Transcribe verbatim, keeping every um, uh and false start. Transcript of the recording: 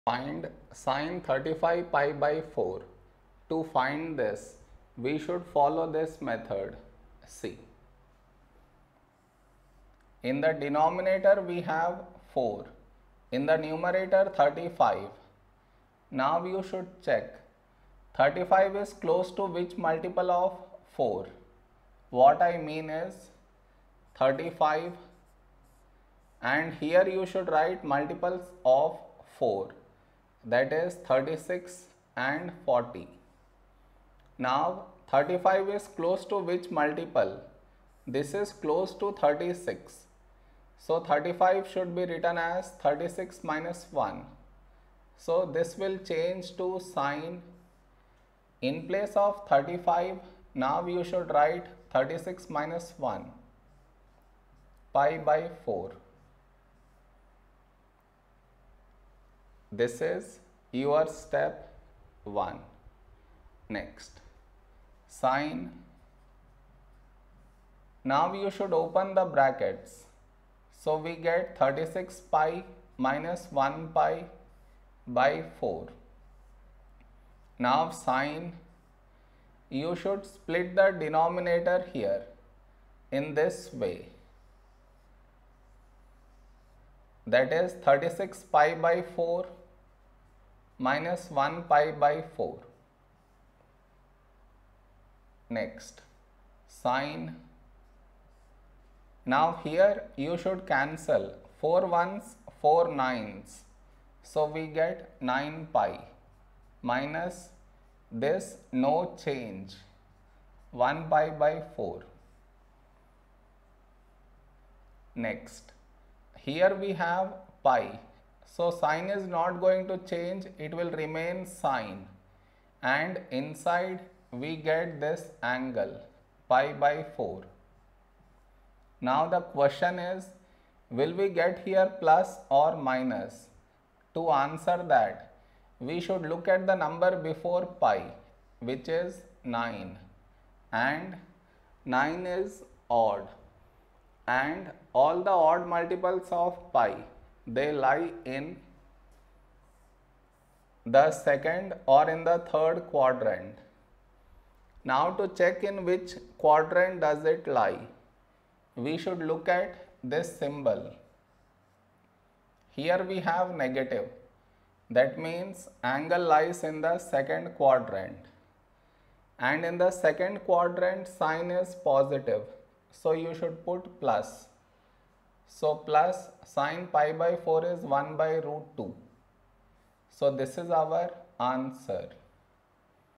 Find sine thirty-five pi by four. To find this, we should follow this method. See, in the denominator we have four, in the numerator thirty-five. Now you should check thirty-five is close to which multiple of four. What I mean is thirty-five, and here you should write multiples of four, that is thirty-six and forty. Now thirty-five is close to which multiple? This is close to thirty-six. So thirty-five should be written as thirty-six minus one. So this will change to sine. In place of thirty-five, now you should write thirty-six minus one, pi by four. This is your step one. Next, sine. Now you should open the brackets. So we get thirty-six pi minus one pi by four. Now sine, you should split the denominator here in this way. That is thirty-six pi by four minus one pi by four. Next, sine. Now here you should cancel four ones, four nines. So we get nine pi minus this no change, one pi by four. Next, here we have pi. So sine is not going to change, it will remain sine, and inside we get this angle pi by four. Now the question is, will we get here plus or minus? To answer that, we should look at the number before pi, which is nine, and nine is odd, and all the odd multiples of pi, they lie in the second or in the third quadrant. Now to check in which quadrant does it lie, we should look at this symbol. Here we have negative. That means angle lies in the second quadrant. And in the second quadrant, sine is positive. So you should put plus. So plus sine pi by four is one by root two. So this is our answer.